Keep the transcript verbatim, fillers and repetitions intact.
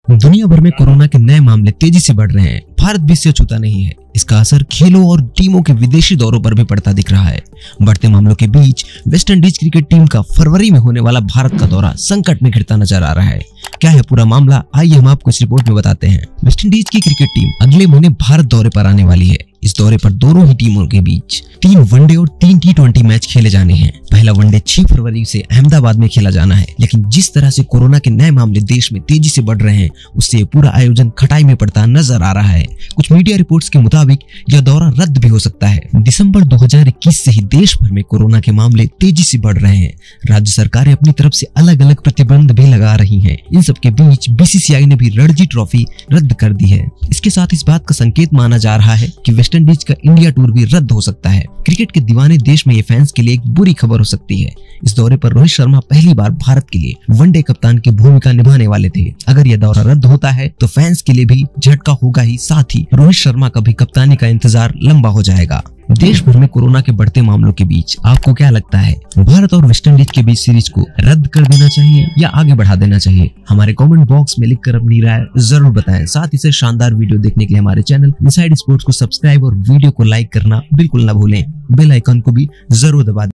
दुनिया भर में कोरोना के नए मामले तेजी से बढ़ रहे हैं। भारत भी इससे अछूता नहीं है। इसका असर खेलों और टीमों के विदेशी दौरों पर भी पड़ता दिख रहा है। बढ़ते मामलों के बीच वेस्टइंडीज क्रिकेट टीम का फरवरी में होने वाला भारत का दौरा संकट में घिरता नजर आ रहा है। क्या है पूरा मामला, आइए हम आपको इस रिपोर्ट में बताते हैं। वेस्टइंडीज की क्रिकेट टीम अगले महीने भारत दौरे पर आने वाली है। इस दौरे पर दोनों ही टीमों के बीच तीन वनडे और तीन टी ट्वेंटी मैच खेले जाने हैं। पहला वनडे छह फरवरी से अहमदाबाद में खेला जाना है, लेकिन जिस तरह से कोरोना के नए मामले देश में तेजी से बढ़ रहे हैं, उससे पूरा आयोजन खटाई में पड़ता नजर आ रहा है। कुछ मीडिया रिपोर्ट्स के मुताबिक यह दौरा रद्द भी हो सकता है। दिसंबर दो हज़ार इक्कीस से ही देश भर में कोरोना के मामले तेजी से बढ़ रहे हैं। राज्य सरकारें अपनी तरफ से अलग अलग प्रतिबंध भी लगा रही हैं। इन सब के बीच बीसीसीआई ने भी रणजी ट्रॉफी रद्द कर दी है। इसके साथ इस बात का संकेत माना जा रहा है कि वेस्टइंडीज का इंडिया टूर भी रद्द हो सकता है। क्रिकेट के दीवाने देश में ये फैंस के लिए एक बुरी खबर हो सकती है। इस दौरे पर रोहित शर्मा पहली बार भारत के लिए वनडे कप्तान की भूमिका निभाने वाले थे। अगर यह दौरा रद्द होता है तो फैंस के लिए भी झटका होगा ही, साथ ही रोहित शर्मा का भी कप्तानी का इंतजार लंबा हो जाएगा। देश भर में कोरोना के बढ़ते मामलों के बीच आपको क्या लगता है, भारत और वेस्टइंडीज के बीच सीरीज को रद्द कर देना चाहिए या आगे बढ़ा देना चाहिए? हमारे कमेंट बॉक्स में लिखकर अपनी राय जरूर बताएं। साथ ही से शानदार वीडियो देखने के लिए हमारे चैनल इनसाइड स्पोर्ट्स को सब्सक्राइब और वीडियो को लाइक करना बिल्कुल न भूलें। बेल आइकन को भी जरूर दबा दें।